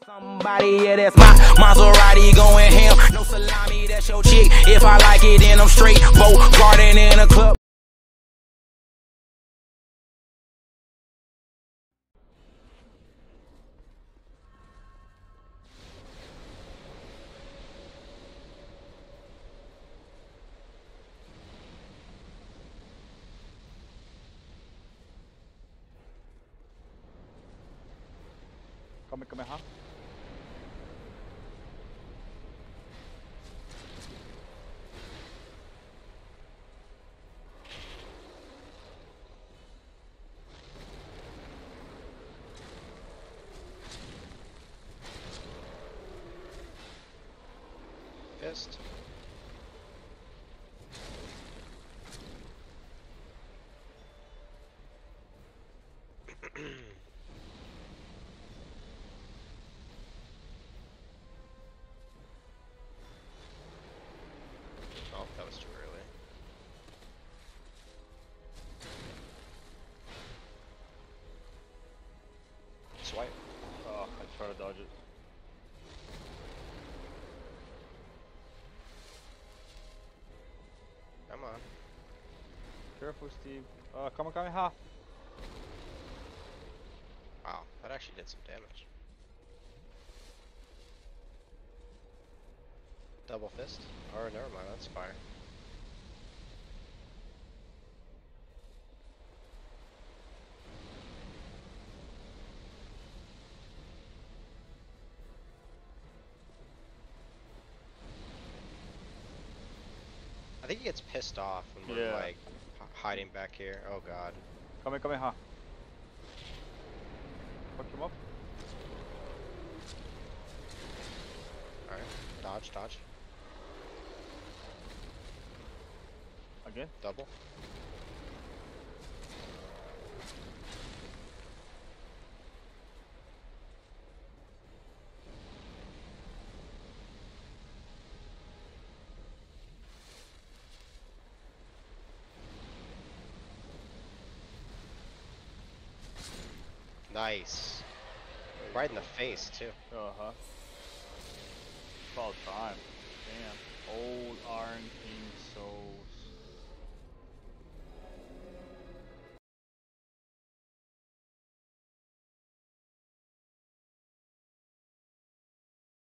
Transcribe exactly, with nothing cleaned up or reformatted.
Somebody, yeah, that's my Maserati going ham. No salami, that's your chick. If I like it, then I'm straight. Boat garden in a club. Come come here. Fist. Oh, that was too early. Swipe. Oh, I tried to dodge it. Come on. Careful, Steve. Uh, come on, come here. Wow, that actually did some damage. Double fist? Or never mind, that's fire. I think he gets pissed off when we're Yeah. like h hiding back here. Oh god. Come here, come here. Fuck him up. Alright, dodge, dodge. Again. Double. Nice. Right in the face too. Uh huh. About time. Damn. Oh.